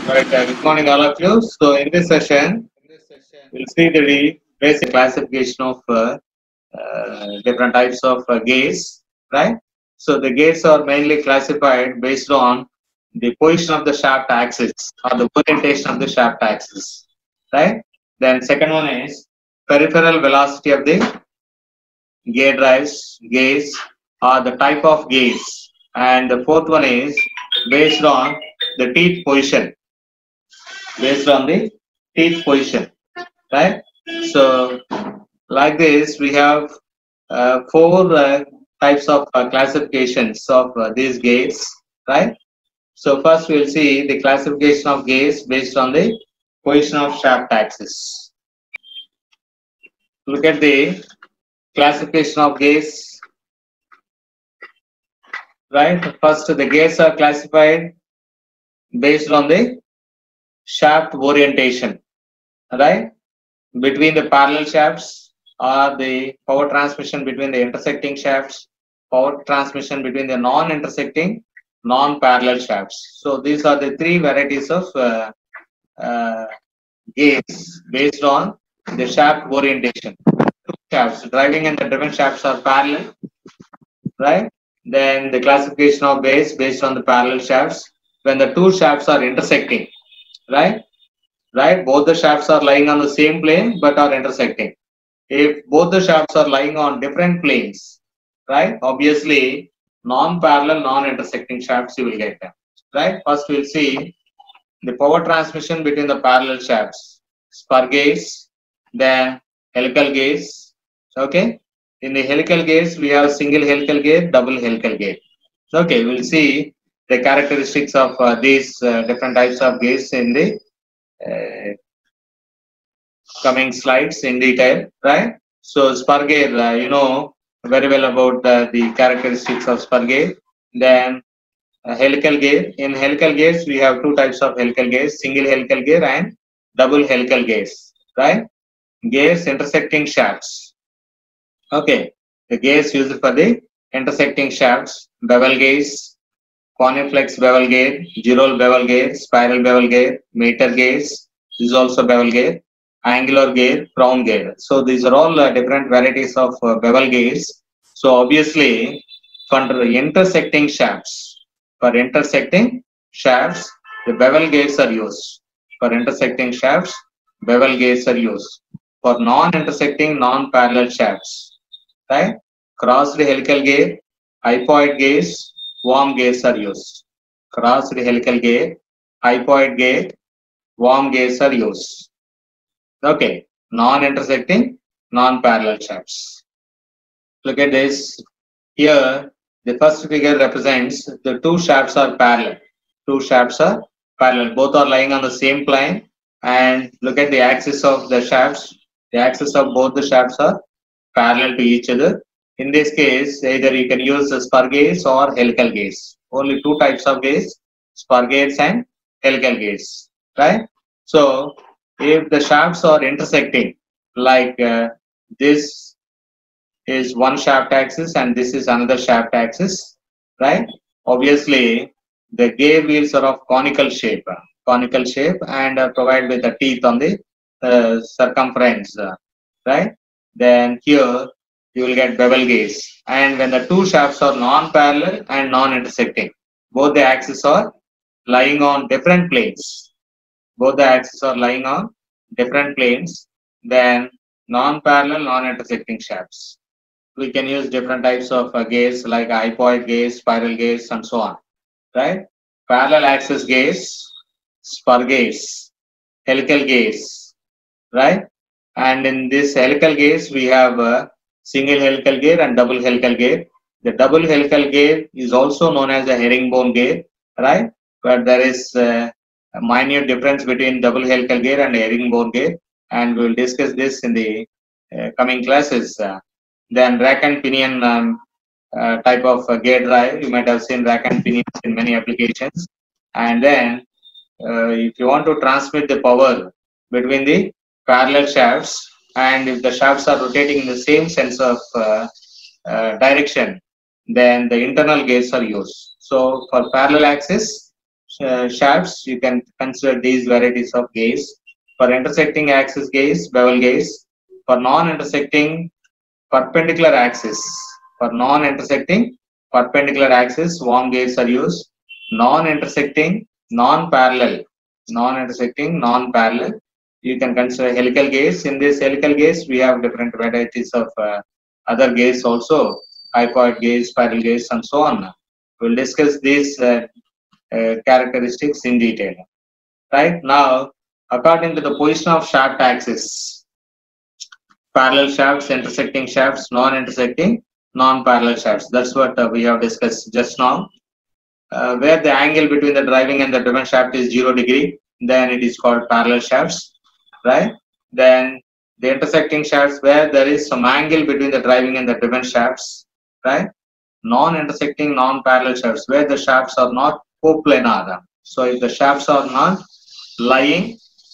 Right, good morning, all of you. So, in this session, we'll see the basic classification of different types of gates, right? So, the gates are mainly classified based on the position of the shaft axis or the orientation of the shaft axis, right? Then, second one is peripheral velocity of the gear drives, gates, or the type of gates. And the fourth one is based on the teeth position, based on the teeth position, right? So, like this, we have four types of classifications of these gates, right? So, first we'll see the classification of gates based on the position of shaft axis. Look at the classification of gates, right? First, the gates are classified based on the shaft orientation, right? Between the parallel shafts or the power transmission between the intersecting shafts, power transmission between the non-intersecting, non-parallel shafts. So these are the three varieties of uh, gates based on the shaft orientation. Two shafts, driving and the driven shafts are parallel, right? Then the classification of gates based on the parallel shafts when the two shafts are intersecting, right? Right? Both the shafts are lying on the same plane but are intersecting. If both the shafts are lying on different planes, right? Obviously, non-parallel, non-intersecting shafts you will get them, right? First, we'll see the power transmission between the parallel shafts, spur gates, then helical gates. Okay, in the helical gates we have single helical gate, double helical gate. Okay, we'll see the characteristics of these different types of gates in the coming slides in detail, right? So spur gate, you know very well about the characteristics of spur gate. Then helical gate. In helical gates, we have two types of helical gates: single helical gate and double helical gates, right? Gates intersecting shafts. Okay, the gates used for the intersecting shafts: bevel gates, coniflex bevel gate, giroll bevel gate, spiral bevel gate, meter gates. This is also bevel gate, angular gate, crown gate. So these are all different varieties of bevel gates. So obviously, for intersecting shafts, the bevel gates are used. For intersecting shafts, bevel gates are used. For non-intersecting, non-parallel shafts, right? Crossed helical gate, hypoid gates, worm gates are used. Crossed helical gate, hypoid gate, worm gates are used. Okay, non-intersecting, non-parallel shafts. Look at this. Here, the first figure represents the two shafts are parallel. Two shafts are parallel. Both are lying on the same plane. And look at the axis of the shafts. The axis of both the shafts are parallel to each other. In this case, either you can use the spur gates or helical gates. Only two types of gates, spur gates and helical gates, right? So, if the shafts are intersecting, like this is one shaft axis and this is another shaft axis, right? Obviously, the gear wheels are of conical shape and are provided with the teeth on the circumference, right? Then here you will get bevel gates. And when the two shafts are non-parallel and non-intersecting, both the axes are lying on different planes. Both the axes are lying on different planes, then non-parallel, non-intersecting shafts. We can use different types of gates like hypoid gates, spiral gates, and so on, right? Parallel axis gates, spur gates, helical gates, right? And in this helical gates, we have a single helical gate and double helical gate. The double helical gate is also known as the herringbone gate, right? But there is a minute difference between double helical gate and herringbone gate, and we will discuss this in the coming classes. Then rack and pinion type of gate drive, you might have seen rack and pinions in many applications. And then if you want to transmit the power between the parallel shafts, and if the shafts are rotating in the same sense of direction, then the internal gates are used. So for parallel axis, shafts, you can consider these varieties of gaze. For intersecting axis gaze, bevel gaze. For non-intersecting perpendicular axis. For non-intersecting perpendicular axis, worm gaze are used. Non-intersecting, non-parallel. Non-intersecting, non-parallel. You can consider helical gaze. In this helical gaze, we have different varieties of other gaze also. Hypoid gaze, spiral gaze, and so on. We'll discuss these characteristics in detail. Right now, according to the position of shaft axis, parallel shafts, intersecting shafts, non-intersecting, non-parallel shafts. That's what we have discussed just now. Where the angle between the driving and the driven shaft is 0 degree, then it is called parallel shafts, right? Then the intersecting shafts where there is some angle between the driving and the driven shafts, right? Non-intersecting, non-parallel shafts where the shafts are not coplanar. So if the shafts are not lying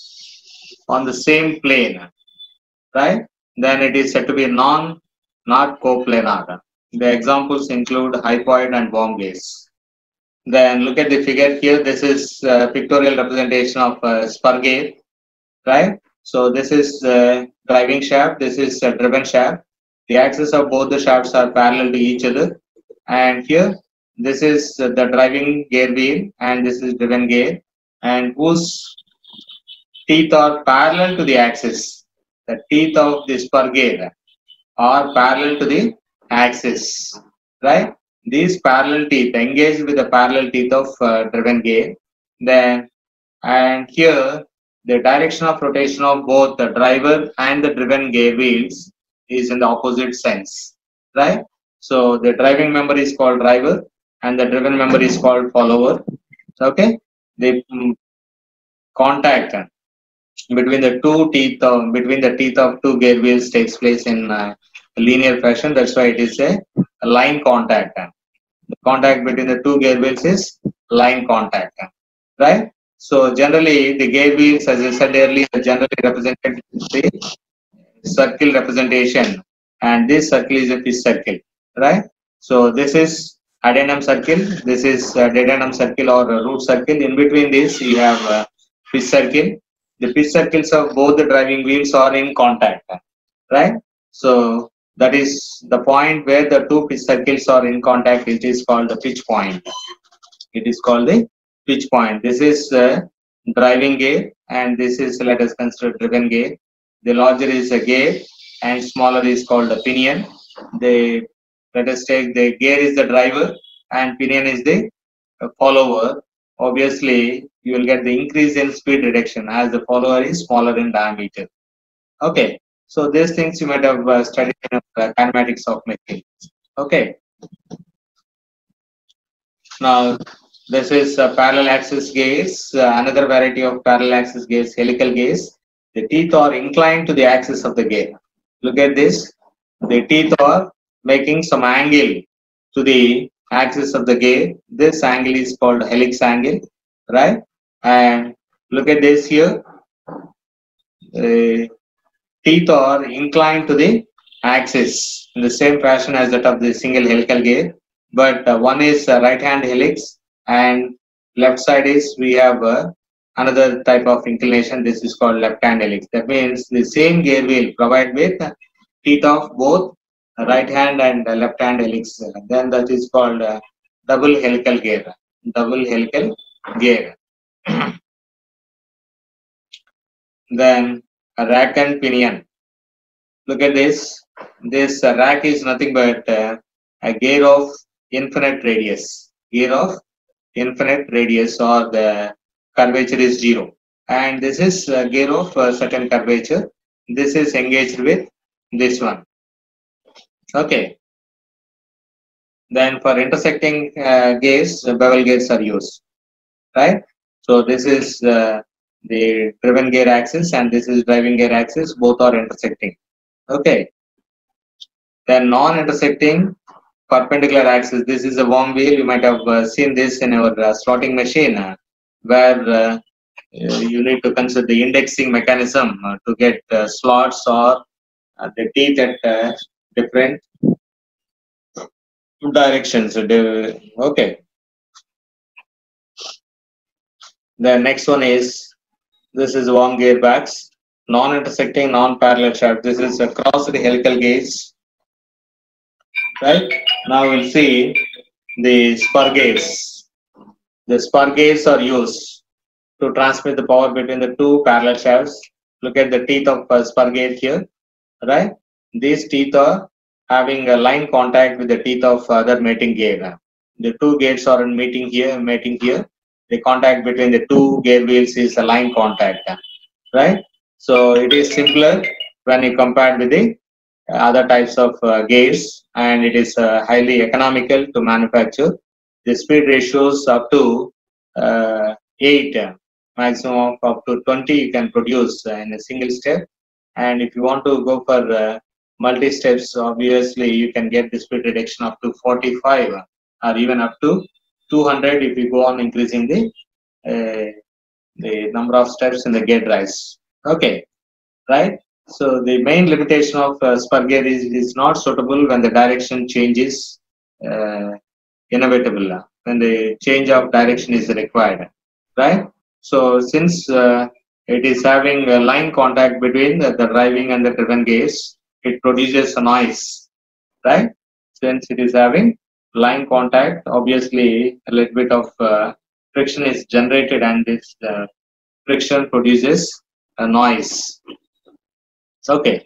on the same plane, right, then it is said to be not coplanar. The examples include hypoid and worm gaze. Then look at the figure here. This is pictorial representation of spur gear, right? So this is driving shaft. This is driven shaft. The axes of both the shafts are parallel to each other. And here, this is the driving gear wheel, and this is driven gear, and whose teeth are parallel to the axis. The teeth of the spur gear are parallel to the axis, right? These parallel teeth engage with the parallel teeth of driven gear. Then, and here, the direction of rotation of both the driver and the driven gear wheels is in the opposite sense, right? So the driving member is called driver and the driven member is called follower. Okay, the contact between the teeth of two gear wheels takes place in linear fashion. That's why it is a line contact. The contact between the two gear wheels is line contact, right? So generally, the gear wheels, as I said earlier, generally represented the circle representation, and this circle is a fish circle, right? So this is adenum circle, this is dedenum circle or root circle. In between this, you have fish circle. The pitch circles of both the driving wheels are in contact, right? So that is the point where the two pitch circles are in contact. It is called the pitch point. It is called the pitch point. This is driving gear, and this is, let us consider, driven gear. The larger is a gear, and smaller is called the pinion. Let us take the gear is the driver, and pinion is the follower. Obviously, you will get the increase in speed reduction as the follower is smaller in diameter. Okay, so these things you might have studied in kinematics of machine. Okay, now this is parallel axis gaze. Another variety of parallel axis gaze, helical gaze. The teeth are inclined to the axis of the gear. Look at this. The teeth are making some angle to the axis of the gear. This angle is called helix angle, right? And look at this here. Teeth are inclined to the axis in the same fashion as that of the single helical gear, but one is right hand helix and left side is we have another type of inclination. This is called left hand helix. That means the same gear wheel provide with teeth of both right hand and left hand helix. Then that is called double helical gear. Double helical gear. Then a rack and pinion. Look at this. This rack is nothing but a gear of infinite radius. Gear of infinite radius, or the curvature is 0. And this is a gear of a certain curvature. This is engaged with this one. Okay. Then for intersecting gears, bevel gears are used. Right? So this is the driven gear axis and this is driving gear axis. Both are intersecting. Okay. Then non-intersecting perpendicular axis. This is a worm wheel. You might have seen this in our slotting machine, where you need to consider the indexing mechanism to get slots or the teeth at different directions. Okay. The next one is, this is worm gearbox, non-intersecting, non-parallel shaft. This is a crossed helical gauge, right? Now we'll see the spur gauges. The spur gauges are used to transmit the power between the two parallel shafts. Look at the teeth of spur gauge here, right? These teeth are having a line contact with the teeth of other mating gear. The two gates are meeting here, mating here. The contact between the two gear wheels is a line contact, right? So it is simpler when you compare with the other types of gears, and it is highly economical to manufacture. The speed ratios up to 8, maximum of up to 20 you can produce in a single step. And if you want to go for multi steps, obviously you can get the speed reduction up to 45 or even up to 200 if you go on increasing the number of steps in the gear drives. Okay, right? So the main limitation of spur gear is not suitable when the direction changes uh, inevitable, when the change of direction is required, right? So since it is having a line contact between the driving and the driven gears, it produces a noise, right? Since it is having line contact, obviously a little bit of friction is generated, and this friction produces a noise. Okay.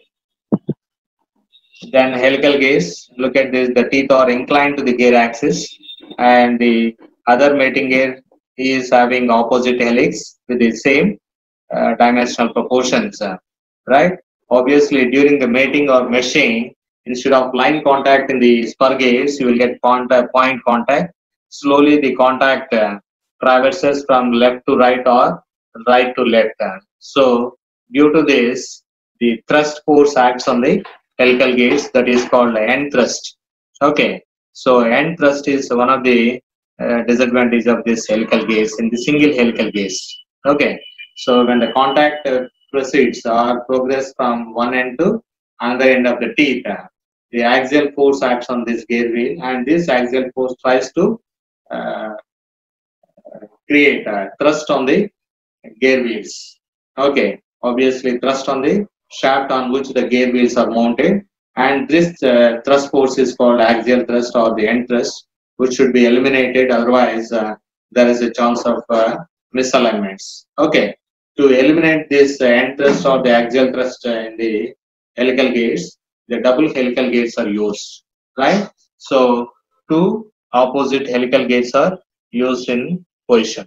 Then helical gears, look at this, the teeth are inclined to the gear axis, and the other mating gear is having opposite helix with the same dimensional proportions, right? Obviously, during the mating or meshing, instead of line contact in the spur gears, you will get point contact. Slowly, the contact traverses from left to right or right to left. So, due to this, the thrust force acts on the helical gears, that is called end thrust. Okay, so end thrust is one of the disadvantage of this helical gears in the single helical gears. Okay, so when the contact proceeds or progress from one end to another end of the teeth, the axial force acts on this gear wheel, and this axial force tries to uh, create thrust on the gear wheels. Okay, obviously thrust on the shaft on which the gear wheels are mounted, and this thrust force is called axial thrust or the end thrust, which should be eliminated, otherwise there is a chance of misalignments. Okay, to eliminate this end thrust or the axial thrust in the helical gears, the double helical gears are used, right? So two opposite helical gears are used in position.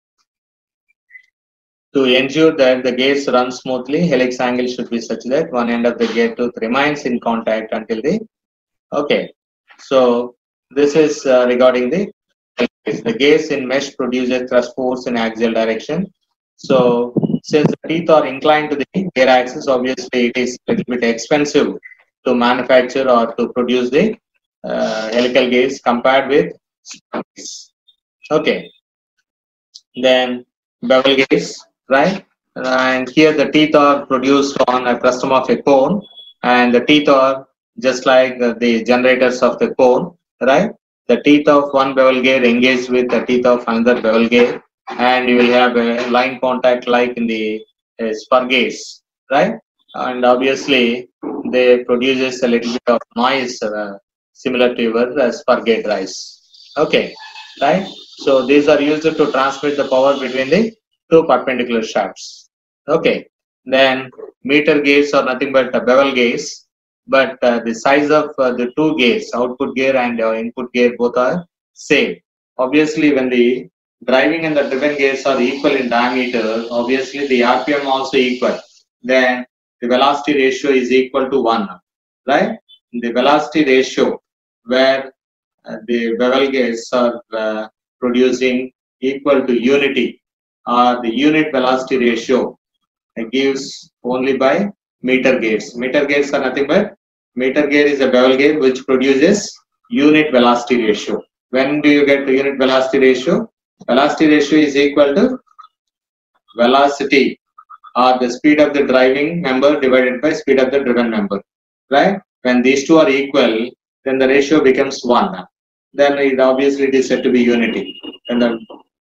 To ensure that the gears run smoothly, helix angle should be such that one end of the gear tooth remains in contact until the, okay. So this is regarding the gears in mesh produces thrust force in axial direction. So since the teeth are inclined to the gear axis, obviously it is a little bit expensive to manufacture or to produce the helical gears compared with spur gears. Okay. Then bevel gears, right? And here the teeth are produced on a frustum of a cone, and the teeth are just like the generators of the cone, right? The teeth of one bevel gear engage with the teeth of another bevel gear, and you will have a line contact like in the spur gears, right? And obviously they produces a little bit of noise similar to your spur gear drives. Okay, right? So these are used to transmit the power between the two perpendicular shafts. Okay. Then meter gears are nothing but bevel gears, but the size of the two gears, output gear and input gear, both are same. Obviously, when the driving and the driven gears are equal in diameter, obviously the RPM also equal. Then the velocity ratio is equal to 1, right? The velocity ratio where the bevel gears are producing equal to unity, or the unit velocity ratio gives only by meter gears. Meter gears are nothing but, meter gear is a bevel gear which produces unit velocity ratio. When do you get the unit velocity ratio? Velocity ratio is equal to velocity or the speed of the driving member divided by speed of the driven member, right? When these two are equal, then the ratio becomes 1. Then it obviously it is said to be unity. When the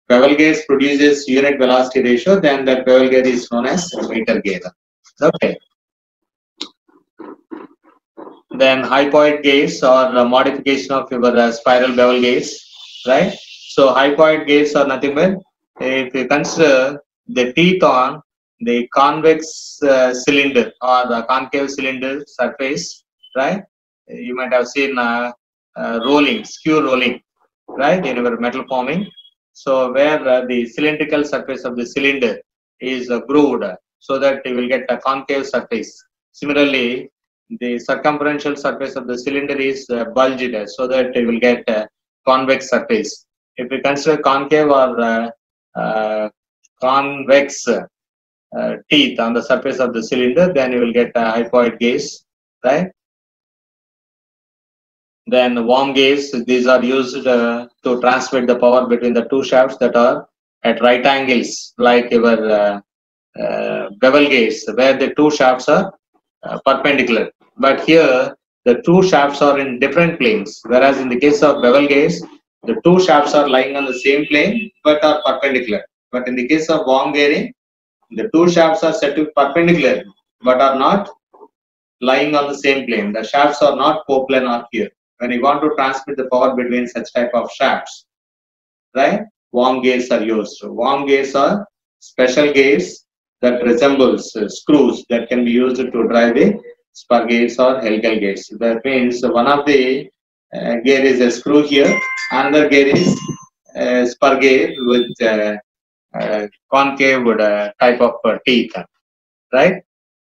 bevel gauge produces unit velocity ratio, then that bevel gauge is known as meter gauge. Okay. Then hypoid gauge or modification of your spiral bevel gauge, right? So hypoid gauge are nothing but if you consider the teeth on the convex cylinder or the concave cylinder surface, right? You might have seen rolling, skew rolling, right, in your metal forming. So where the cylindrical surface of the cylinder is grooved, so that you will get a concave surface. Similarly, the circumferential surface of the cylinder is bulged, so that you will get a convex surface. If we consider concave or convex teeth on the surface of the cylinder, then you will get a hypoid gauge, right? Then worm gauge, these are used to transmit the power between the two shafts that are at right angles, like your bevel gauge, where the two shafts are perpendicular. But here, the two shafts are in different planes, whereas in the case of bevel gauge, the two shafts are lying on the same plane but are perpendicular. But in the case of worm gearing, the two shafts are set to be perpendicular but are not lying on the same plane. The shafts are not coplanar here. When you want to transmit the power between such type of shafts, right, worm gauges are used. So worm gauges are special gauges that resembles screws that can be used to drive the spur gauge or helical gauge. That means one of the gear is a screw here, another gear is spur gauge with concave type of teeth, right?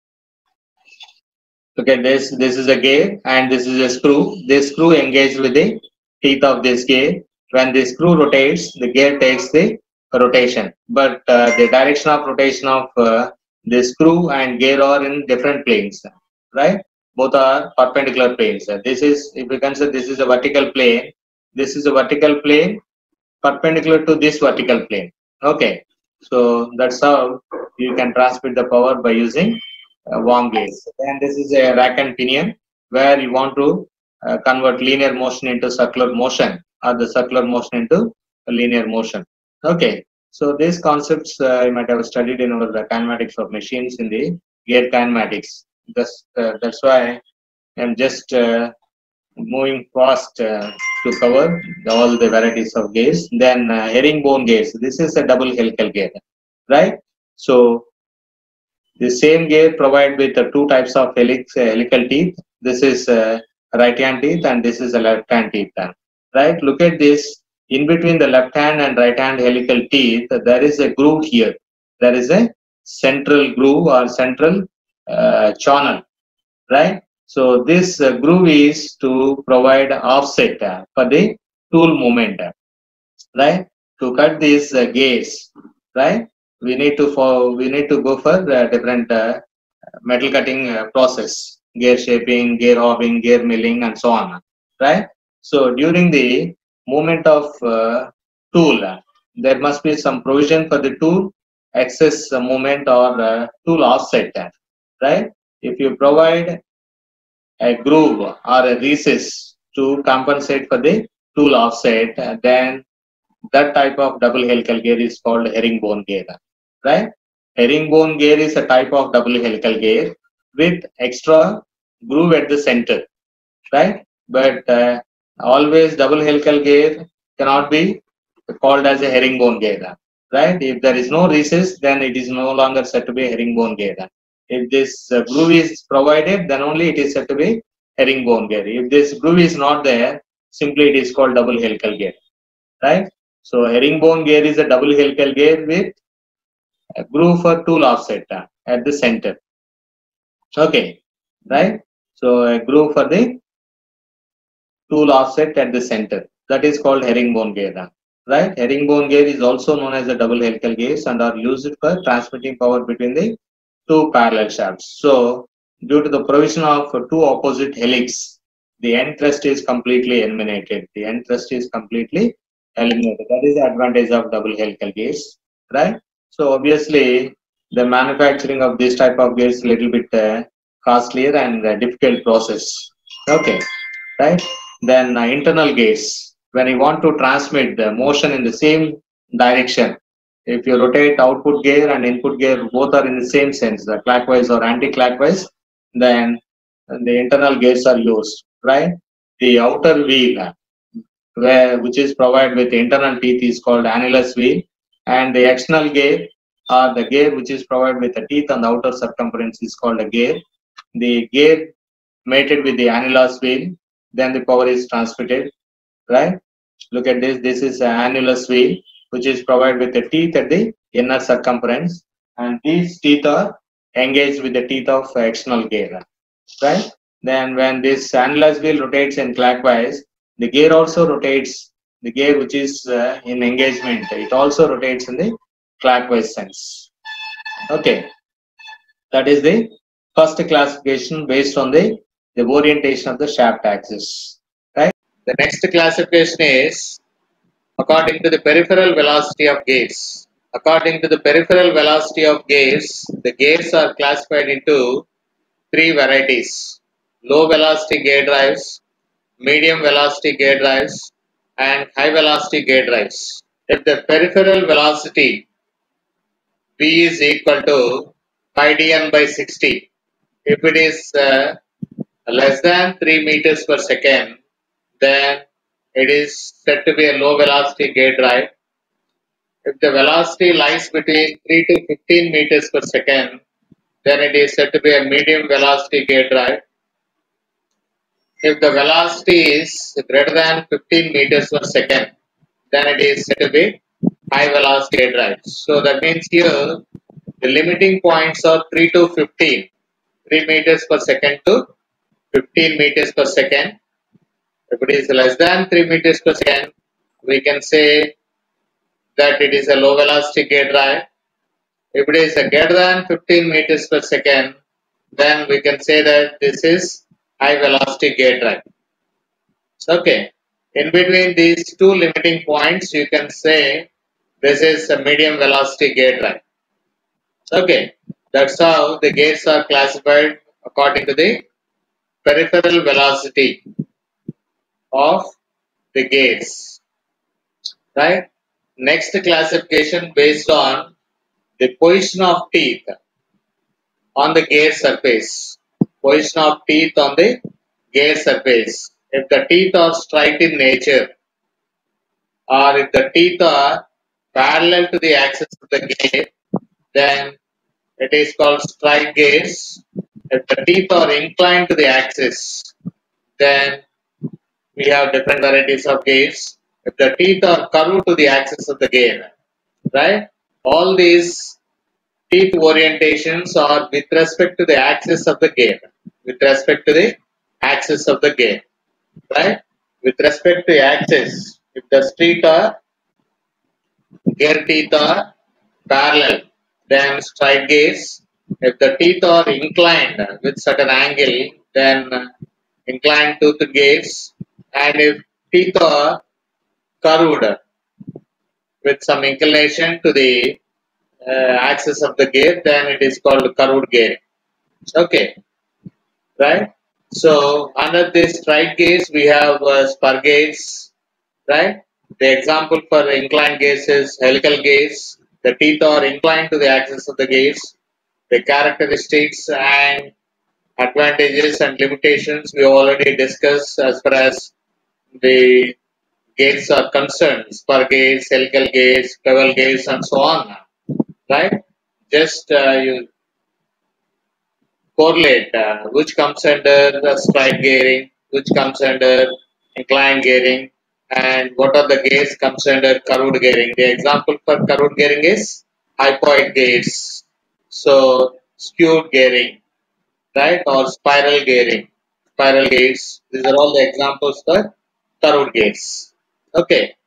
Okay, this is a gear and this is a screw. This screw engaged with the teeth of this gear. When the screw rotates, the gear takes the rotation, but the direction of rotation of the screw and gear are in different planes, right? Both are perpendicular planes. This is, if you consider, this is a vertical plane. This is a vertical plane perpendicular to this vertical plane. Okay, so that's how you can transmit the power by using worm gauge. And this is a rack and pinion, where you want to convert linear motion into circular motion, or the circular motion into a linear motion. Okay, so these concepts you might have studied in our kinematics of machines in the gear kinematics. That's why I'm just moving fast to cover all the varieties of gauge. Then herringbone gauge. This is a double helical gear, right? So the same gear provided with two types of helical teeth. This is right hand teeth and this is a left hand teeth. Right? Look at this. In between the left hand and right hand helical teeth, there is a groove here. There is a central groove or central channel. Right? So this groove is to provide offset for the tool movement. Right? To cut this gauge, right? We need to go for different metal cutting process, gear shaping, gear hobbing, gear milling, and so on, right? So during the movement of tool, there must be some provision for the tool excess movement or tool offset, right? If you provide a groove or a recess to compensate for the tool offset, then that type of double helical gear is called herringbone gear, right? Herringbone gear is a type of double helical gear with extra groove at the center, right? But always double helical gear cannot be called as a herringbone gear, right? If there is no recess, then it is no longer said to be a herringbone gear. If this groove is provided, then only it is said to be herringbone gear. If this groove is not there, simply it is called double helical gear, right? So herringbone gear is a double helical gear with a groove for tool offset at the center. Okay, right? So a groove for the tool offset at the center. That is called herringbone gear, right? Herringbone gear is also known as a double helical gears and are used for transmitting power between the two parallel shafts. So due to the provision of two opposite helix, the end thrust is completely eliminated. The end thrust is completely eliminated. That is the advantage of double helical gears, right? So obviously, the manufacturing of this type of gears is a little bit costlier and difficult process. Okay, right? Then internal gears. When you want to transmit the motion in the same direction. If you rotate output gear and input gear, both are in the same sense, the clockwise or anti-clockwise, then the internal gears are used, right? The outer wheel, which is provided with internal teeth, is called annulus wheel, and the external gear, or the gear which is provided with the teeth on the outer circumference, is called a gear. The gear mated with the annulus wheel, then the power is transmitted, right? Look at this. This is an annulus wheel, which is provided with the teeth at the inner circumference, and these teeth are engaged with the teeth of external gear, right? Then when this annulus wheel rotates in clockwise, the gear also rotates. The gear which is in engagement, it also rotates in the clockwise sense. Okay, that is the first classification based on the orientation of the shaft axis, right? The next classification is according to the peripheral velocity of gears. According to the peripheral velocity of gears, the gears are classified into three varieties: low velocity gear drives, medium velocity gear drives, and high velocity gear drives. If the peripheral velocity V is equal to pi dn by 60, if it is less than 3 meters per second, then it is said to be a low velocity gear drive. If the velocity lies between 3 to 15 meters per second, then it is said to be a medium velocity gear drive. If the velocity is greater than 15 meters per second, then it is said to be high velocity gear drive. So that means here the limiting points are 3 to 15, 3 meters per second to 15 meters per second. If it is less than 3 meters per second, we can say that it is a low velocity gear drive. If it is greater than 15 meters per second, then we can say that this is high velocity gear drive. Okay. In between these two limiting points, you can say this is a medium velocity gear drive. Okay. That's how the gears are classified according to the peripheral velocity of the gears. Right. Next classification based on the position of teeth on the gear surface. Position of teeth on the gear surface. If the teeth are straight in nature, or if the teeth are parallel to the axis of the gear, then it is called straight gears. If the teeth are inclined to the axis, then we have different varieties of gears. If the teeth are curved to the axis of the gear, right? All these teeth orientations are with respect to the axis of the gear. With respect to the axis of the gear, right? With respect to the axis, if the teeth are gear teeth are parallel, then straight gears. If the teeth are inclined with certain angle, then inclined tooth gears. And if teeth are curved with some inclination to the axis of the gear, then it is called curved gear. Okay, right? So under this straight gears, we have spur gears, right? The example for inclined gears is helical gears. The teeth are inclined to the axis of the gears. The characteristics and advantages and limitations we already discussed as far as the gears are concerned. Spur gears, helical gears, bevel gears, and so on. Right? Just you correlate which comes under the straight gearing, which comes under inclined gearing, and what are the gears comes under curved gearing. The example for curved gearing is hypoid gears. So skewed gearing, right, or spiral gearing, spiral gears. These are all the examples for curved gears. Okay.